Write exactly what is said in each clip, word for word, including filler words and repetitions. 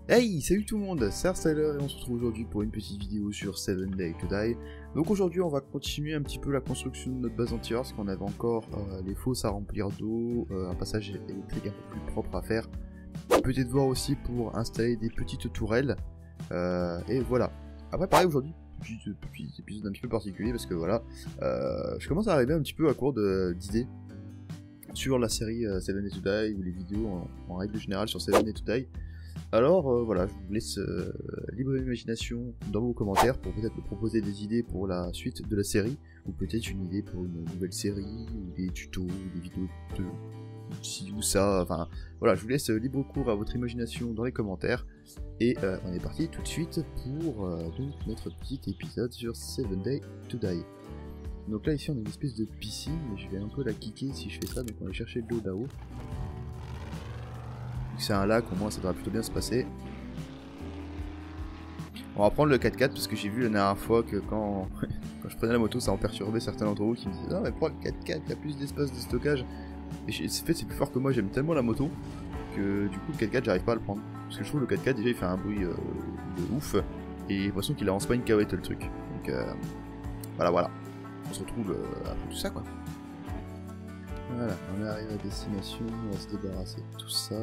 Hey, salut tout le monde, c'est Arstyler et on se retrouve aujourd'hui pour une petite vidéo sur seven Days to Die. Donc aujourd'hui on va continuer un petit peu la construction de notre base anti-air parce qu'on avait encore euh, les fosses à remplir d'eau, euh, un passage électrique un peu plus propre à faire. Peut-être voir aussi pour installer des petites tourelles. Euh, et voilà. Après pareil aujourd'hui, petit, petit épisode un petit peu particulier parce que voilà, euh, je commence à arriver un petit peu à court d'idées sur la série euh, seven Days to Die ou les vidéos en, en règle générale sur seven Days to Die. Alors euh, voilà, je vous laisse euh, libre imagination dans vos commentaires pour peut-être me proposer des idées pour la suite de la série, ou peut-être une idée pour une nouvelle série, ou des tutos, ou des vidéos de ci ou ça, enfin voilà, je vous laisse libre cours à votre imagination dans les commentaires, et euh, on est parti tout de suite pour euh, donc notre petit épisode sur seven Days to Die. Donc là ici on a une espèce de piscine, mais je vais un peu la kicker si je fais ça, donc on va chercher de l'eau là-haut. C'est un lac, au moins ça devrait plutôt bien se passer. On va prendre le quatre quatre parce que j'ai vu la dernière fois que quand, quand je prenais la moto ça en perturbait certains d'entre vous qui me disaient non mais prends le quatre quatre, il y a plus d'espace de stockage. Et c'est fait c'est plus fort que moi, j'aime tellement la moto que du coup le quatre quatre j'arrive pas à le prendre. Parce que je trouve le quatre quatre déjà il fait un bruit euh, de ouf et j'ai l'impression qu'il avance pas une cahuète le truc. Donc euh, voilà voilà, on se retrouve euh, après tout ça quoi. Voilà, on arrive à destination, on va se débarrasser de tout ça.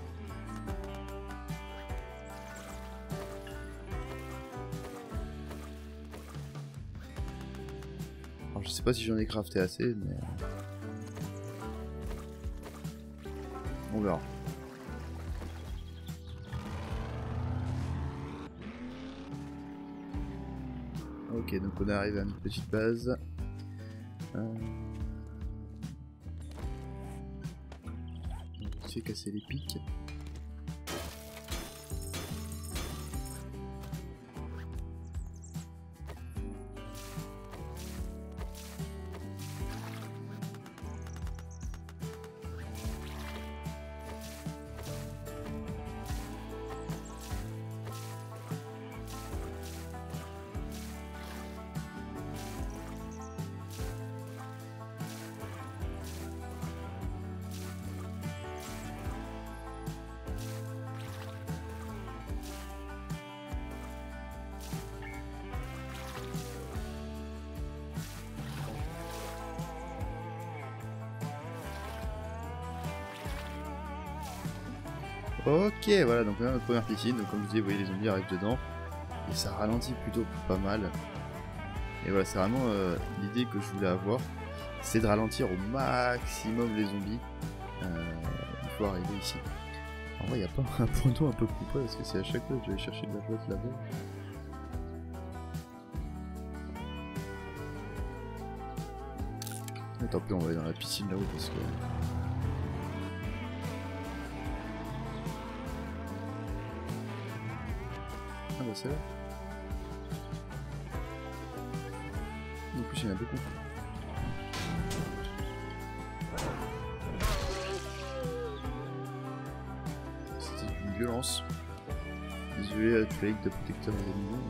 Alors je sais pas si j'en ai crafté assez, mais... on verra. Ok, donc on arrive à une petite base. Euh... On fait casser les pics. Ok, voilà, donc on a notre première piscine, donc comme je disais, vous voyez les zombies arrivent dedans, et ça ralentit plutôt pas mal. Et voilà, c'est vraiment euh, l'idée que je voulais avoir, c'est de ralentir au maximum les zombies, euh, il faut arriver ici. En vrai, il n'y a pas un point d'eau un peu plus près, parce que c'est à chaque fois que je vais chercher de la flotte là-bas. Mais tant pis, on va aller dans la piscine là-haut, parce que... Ah bah c'est là. En plus il y en a beaucoup. C'était une violence. Désolé à toute la ligue de protecteurs des animaux.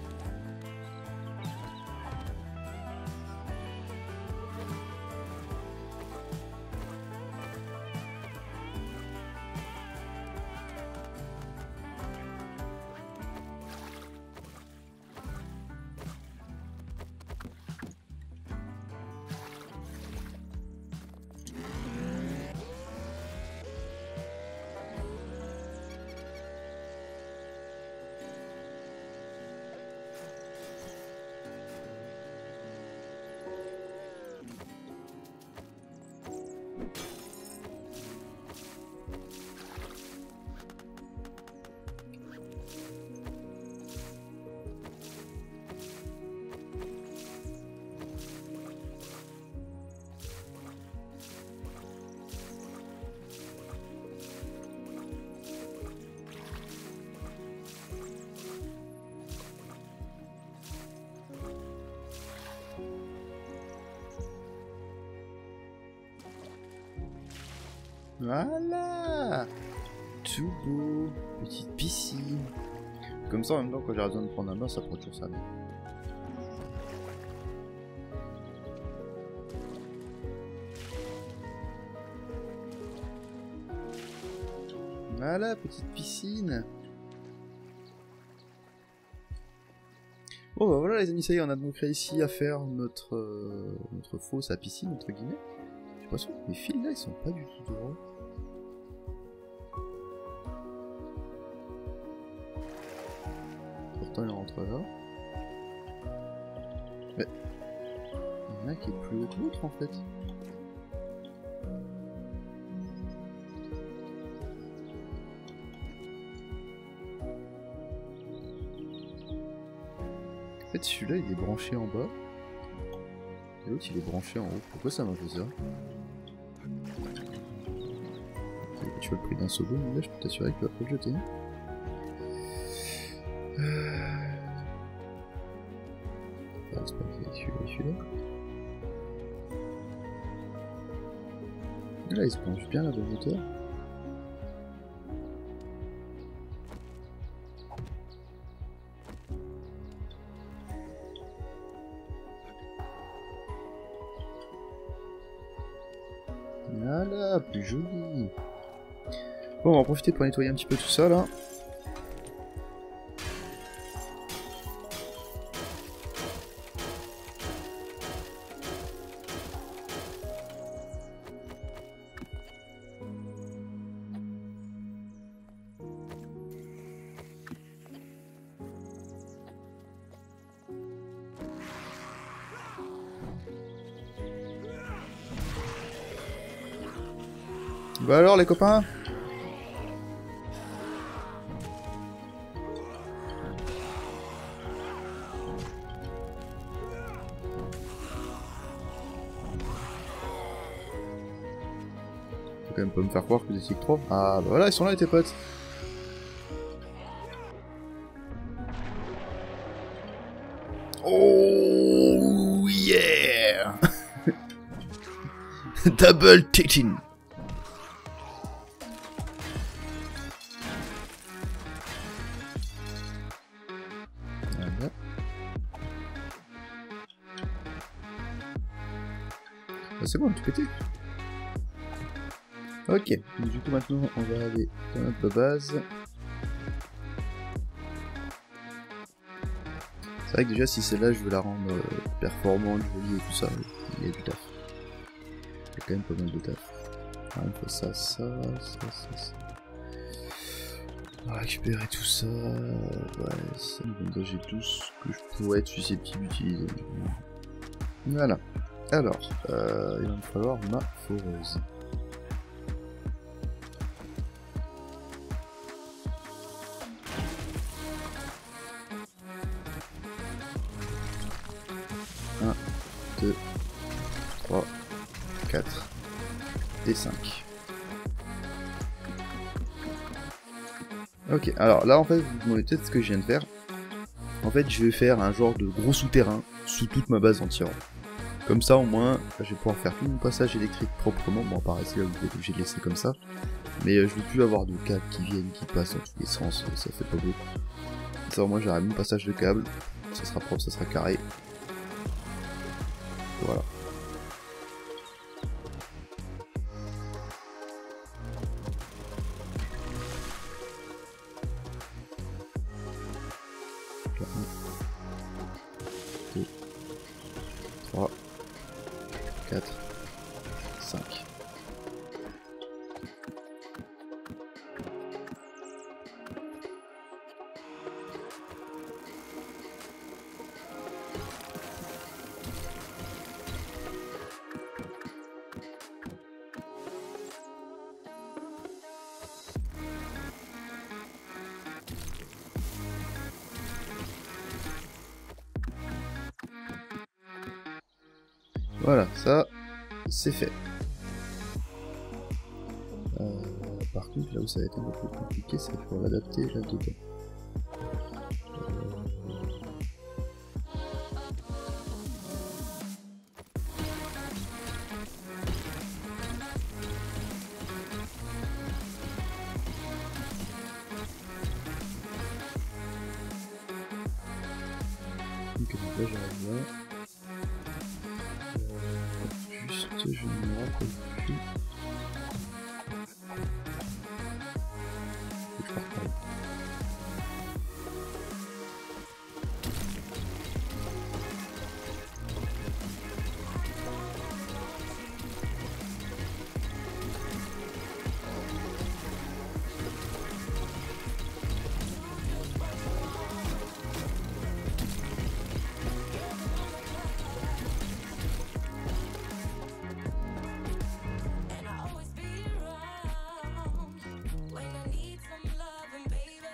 Voilà, tout beau, petite piscine. Comme ça en même temps quand j'ai besoin de prendre un bain ça prend toujours ça. Voilà, petite piscine. Bon bah voilà les amis, ça y est, on a donc réussi à faire notre, euh, notre fosse à piscine, entre guillemets. J'ai l'impression que mes fils là, ils sont pas du tout droits. Pourtant il rentre là. Mais... il y en a un qui est plus haut que l'autre en fait. En fait celui-là il est branché en bas. Et l'autre il est branché en haut. Pourquoi ça m'a fait ça? Tu veux le prix d'un seau d'eau, mais là je peux t'assurer qu'il va pas le jeter. Euh... Ah, c'est pas celui-là, celui-là. Là il se penche bien là de hauteur. Voilà, plus joli. Bon, on va en profiter pour nettoyer un petit peu tout ça là. Bah alors les copains? Faut quand même pas me faire croire que vous étiez que trois. Ah bah voilà, ils sont là tes potes. Oh yeah. Double titting. Voilà. Bah c'est bon, on a tout pété. Ok, donc, du coup maintenant on va aller dans notre base. C'est vrai que déjà si celle-là je veux la rendre euh, performante, jolie et tout ça, il y a du taf. Il y a quand même pas mal de taf. Ah, il faut ça, ça, ça, ça, ça. On va récupérer tout ça. Ouais, ça me bandager tout ce que je pourrais être susceptible d'utiliser. Voilà. Alors, euh, il va me falloir ma foreuse. un, deux, trois, quatre et cinq. Ok, alors là en fait vous vous demandez peut-être ce que je viens de faire. En fait je vais faire un genre de gros souterrain sous toute ma base entière. Comme ça au moins je vais pouvoir faire tout mon passage électrique proprement. Bon, par ici là vous êtes obligé de laisser comme ça. Mais euh, je veux plus avoir de câbles qui viennent, qui passent dans tous les sens, ça fait pas beau. Ça au moins j'aurai mon passage de câble, ça sera propre, ça sera carré. Voilà. un, deux, trois, quatre, cinq. Voilà, ça, c'est fait. Euh, par contre, là où ça va être un peu plus compliqué, c'est qu'il faut l'adapter là-dedans. Donc là, j'arrive là. Juste, je ne me rappelle plus.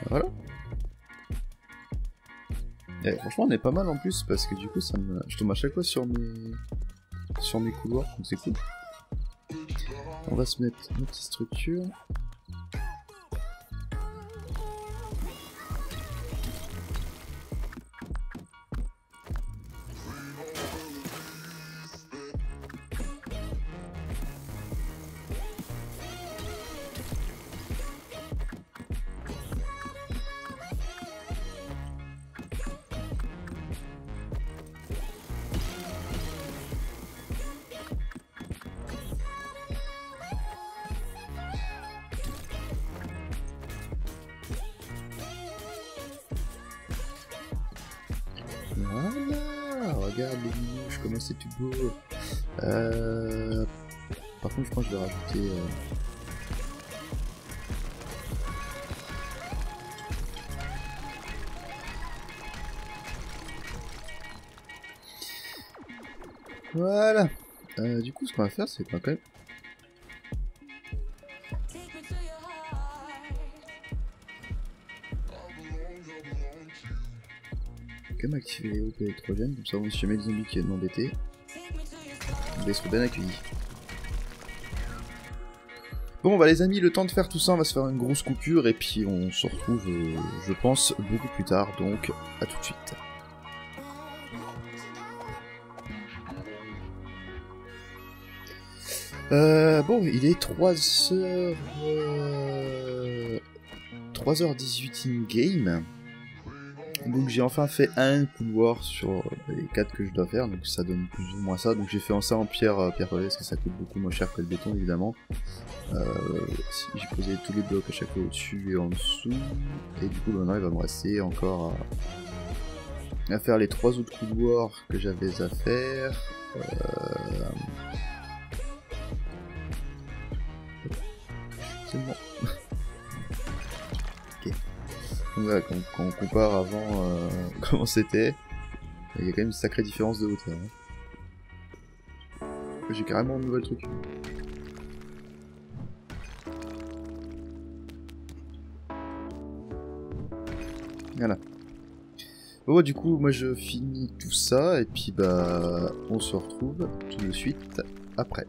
Voilà. Et franchement on est pas mal en plus parce que du coup ça me... je tombe à chaque fois sur mes sur mes couloirs, donc c'est cool. On va se mettre une petite structure. Voilà, regarde les minouches, comment c'est tout beau. Euh... Par contre, je pense que je vais rajouter... Euh... Voilà. Euh, du coup, ce qu'on va faire, c'est quoi quand même... Quand même activer les groupes électrogènes, comme ça, si jamais les zombies qui viennent m'embêter, on va être bien accueillis. Bon bah les amis, le temps de faire tout ça, on va se faire une grosse coupure et puis on se retrouve, euh, je pense, beaucoup plus tard, donc à tout de suite. Euh, bon, il est trois heures... Euh, trois heures dix-huit in-game. Donc j'ai enfin fait un couloir sur les quatre que je dois faire, donc ça donne plus ou moins ça. Donc j'ai fait ça en pierre, euh, pierre relais, parce que ça coûte beaucoup moins cher que le béton évidemment. Euh, j'ai posé tous les blocs à chaque fois au-dessus et en dessous. Et du coup maintenant il va me rester encore à, à faire les trois autres couloirs que j'avais à faire. Euh... C'est bon. Ok. Donc voilà, quand, quand on compare avant euh, comment c'était, il y a quand même une sacrée différence de hauteur. Hein. J'ai carrément un nouvel truc. Voilà. Bon, du coup, moi je finis tout ça et puis bah on se retrouve tout de suite après.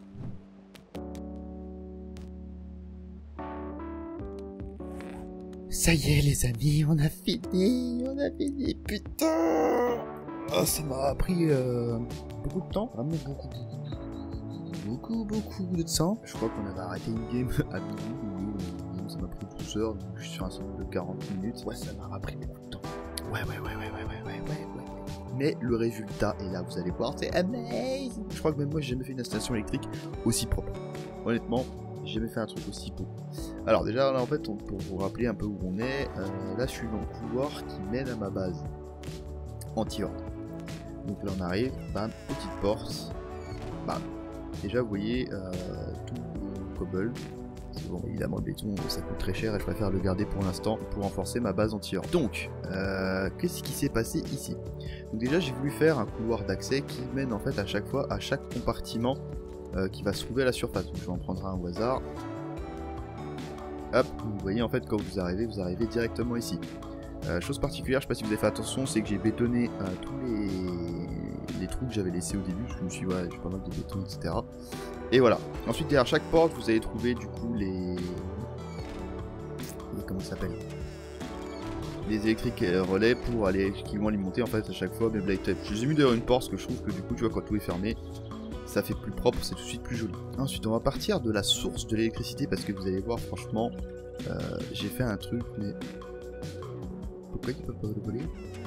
Ça y est les amis, on a fini, on a fini, putain. Oh, ça m'a pris euh, beaucoup de temps, vraiment beaucoup, beaucoup, beaucoup, beaucoup de temps. Je crois qu'on avait arrêté une game à minuit, ça m'a pris douze heures, donc je suis sur un cycle de quarante minutes. Ouais, ça m'a pris beaucoup de temps. Ouais, ouais, ouais, ouais, ouais, ouais, ouais, ouais, ouais. Mais le résultat est là, vous allez voir, c'est amazing. Je crois que même moi j'ai jamais fait une installation électrique aussi propre. Honnêtement, j'ai jamais fait un truc aussi beau. Alors déjà là en fait, on, pour vous rappeler un peu où on est, euh, là je suis dans le couloir qui mène à ma base anti-horde. Donc là on arrive, bam, petite porte, bam. Déjà vous voyez euh, tout le cobble. Bon, évidemment le béton ça coûte très cher et je préfère le garder pour l'instant pour renforcer ma base anti-horde. Donc, euh, qu'est-ce qui s'est passé ici? Donc déjà j'ai voulu faire un couloir d'accès qui mène en fait à chaque fois à chaque compartiment euh, qui va se trouver à la surface. Donc je vais en prendre un au hasard. Hop, vous voyez en fait quand vous arrivez, vous arrivez directement ici. Euh, chose particulière, je sais pas si vous avez fait attention, c'est que j'ai bétonné euh, tous les... les trous que j'avais laissés au début, parce que je me suis dit, ouais, j'ai pas mal de béton, et cetera. Et voilà. Ensuite, derrière chaque porte, vous allez trouver du coup les... les comment ça s'appelle? Les électriques relais pour aller, qui vont alimenter en fait à chaque fois mes blade tape. Je les ai mis derrière une porte, parce que je trouve que du coup, tu vois, quand tout est fermé, ça fait plus propre, c'est tout de suite plus joli. Ensuite, on va partir de la source de l'électricité, parce que vous allez voir, franchement, euh, j'ai fait un truc, mais... Pourquoi ils peuvent pas le voler?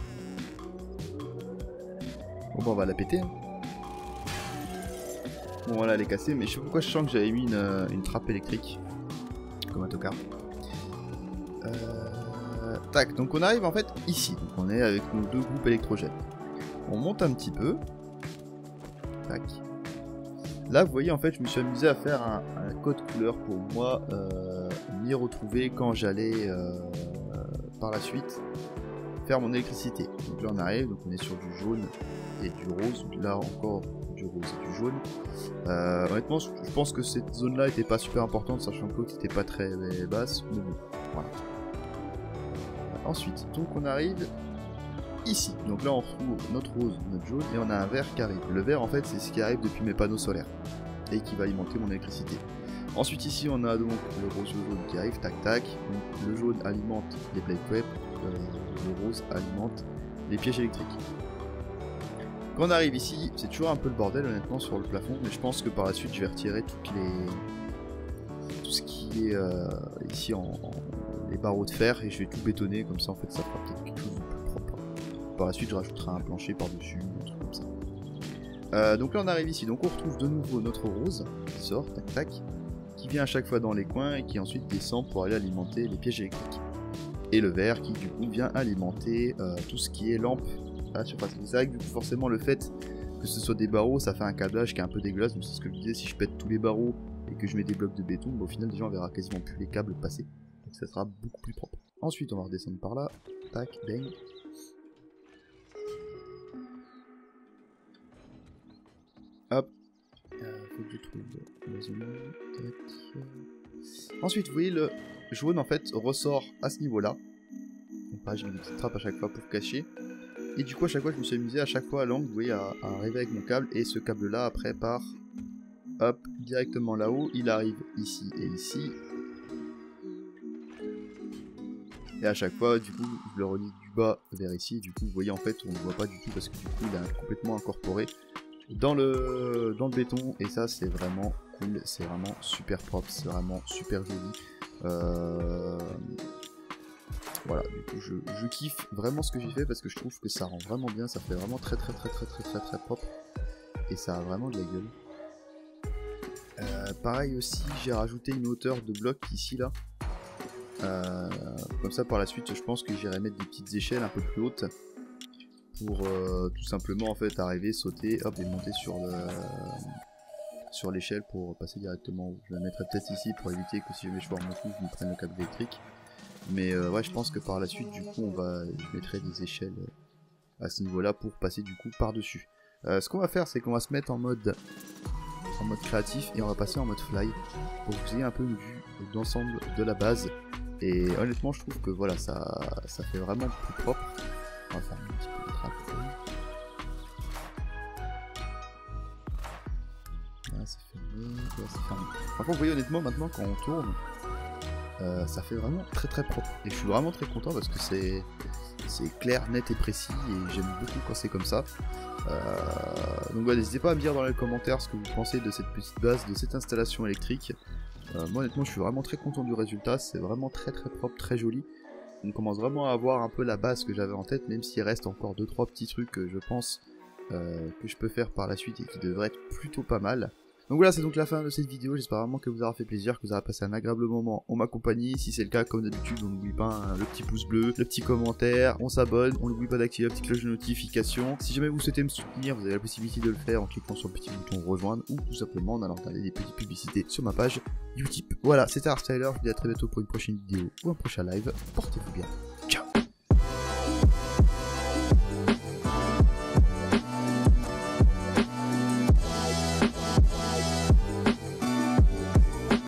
Bon bah on va la péter. Hein. Bon voilà, elle est cassée, mais je sais pas pourquoi je sens que j'avais mis une, une trappe électrique. Comme un tocard. Euh... Tac, donc on arrive en fait ici. Donc on est avec nos deux groupes électrogènes. On monte un petit peu. Tac. Là vous voyez en fait je me suis amusé à faire un, un code couleur pour moi euh, m'y retrouver quand j'allais euh, par la suite faire mon électricité. Donc là on arrive, donc on est sur du jaune et du rose, là encore du rose et du jaune. Euh, honnêtement je pense que cette zone là était pas super importante, sachant que l'autre était pas très basse, mais bon, voilà. Ensuite, donc on arrive ici. Donc là on retrouve notre rose, notre jaune et on a un vert qui arrive. Le vert en fait c'est ce qui arrive depuis mes panneaux solaires et qui va alimenter mon électricité. Ensuite ici on a donc le rose jaune qui arrive, tac tac. Donc le jaune alimente les blade web, euh, le rose alimente les pièges électriques. Quand on arrive ici, c'est toujours un peu le bordel honnêtement sur le plafond, mais je pense que par la suite je vais retirer toutes les... tout ce qui est euh, ici en, en les barreaux de fer et je vais tout bétonner, comme ça en fait ça fera peut-être quelque chose de plus propre. Par la suite je rajouterai un plancher par dessus, un truc comme ça. Euh, donc là on arrive ici, donc on retrouve de nouveau notre rose qui sort, tac tac, qui vient à chaque fois dans les coins et qui ensuite descend pour aller alimenter les pièges électriques. Et le vert qui du coup vient alimenter euh, tout ce qui est lampe à la surface. C'est vrai que du coup forcément le fait que ce soit des barreaux ça fait un câblage qui est un peu dégueulasse, donc c'est ce que je disais, si je pète tous les barreaux et que je mets des blocs de béton, bah, au final déjà on verra quasiment plus les câbles passer. Donc ça sera beaucoup plus propre. Ensuite on va redescendre par là, tac, bang. Hop. Euh, faut que je trouve la zone. Tac. Ensuite vous voyez le jaune en fait ressort à ce niveau là. Donc pareil j'ai mis des petites trappes à chaque fois pour cacher. Et du coup à chaque fois je me suis amusé à chaque fois à l'angle, vous voyez, à, à arriver avec mon câble. Et ce câble là après part hop directement là-haut. Il arrive ici et ici. Et à chaque fois, du coup, je le relie du bas vers ici. Du coup, vous voyez, en fait, on ne voit pas du tout parce que du coup, il est complètement incorporé dans le, dans le béton. Et ça, c'est vraiment cool. C'est vraiment super propre. C'est vraiment super joli. Euh... Voilà, du coup, je, je kiffe vraiment ce que j'ai fait parce que je trouve que ça rend vraiment bien. Ça fait vraiment très, très, très, très, très, très, très propre. Et ça a vraiment de la gueule. Euh, pareil aussi, j'ai rajouté une hauteur de bloc ici, là. Euh, comme ça par la suite je pense que j'irai mettre des petites échelles un peu plus hautes pour euh, tout simplement en fait arriver, sauter, hop et monter sur le sur l'échelle pour passer directement. Je la mettrai peut-être ici pour éviter que si jamais je vois mon coup je me prenne le câble électrique, mais euh, ouais je pense que par la suite du coup on va je mettrai des échelles à ce niveau là pour passer du coup par dessus. Euh, ce qu'on va faire c'est qu'on va se mettre en mode en mode créatif et on va passer en mode fly pour que vous ayez un peu une vue d'ensemble de la base. Et honnêtement je trouve que voilà ça, ça fait vraiment plus propre. On va faire un petit peu de trappe. Là c'est fermé, là c'est fermé. Par contre vous voyez honnêtement maintenant quand on tourne, euh, ça fait vraiment très très propre. Et je suis vraiment très content parce que c'est c'est clair, net et précis et j'aime beaucoup quand c'est comme ça. Euh, donc voilà, n'hésitez pas à me dire dans les commentaires ce que vous pensez de cette petite base, de cette installation électrique. Euh, moi honnêtement je suis vraiment très content du résultat, c'est vraiment très très propre, très joli. On commence vraiment à avoir un peu la base que j'avais en tête, même s'il reste encore deux trois petits trucs que je pense euh, que je peux faire par la suite et qui devraient être plutôt pas mal. Donc voilà, c'est donc la fin de cette vidéo, j'espère vraiment que vous aura fait plaisir, que vous aurez passé un agréable moment en ma compagnie. Si c'est le cas, comme d'habitude, on n'oublie pas hein, le petit pouce bleu, le petit commentaire, on s'abonne, on n'oublie pas d'activer la petite cloche de notification. Si jamais vous souhaitez me soutenir, vous avez la possibilité de le faire en cliquant sur le petit bouton rejoindre ou tout simplement en allant regarder des petites publicités sur ma page Utip. Voilà, c'était Artstyler, je vous dis à très bientôt pour une prochaine vidéo ou un prochain live, portez-vous bien.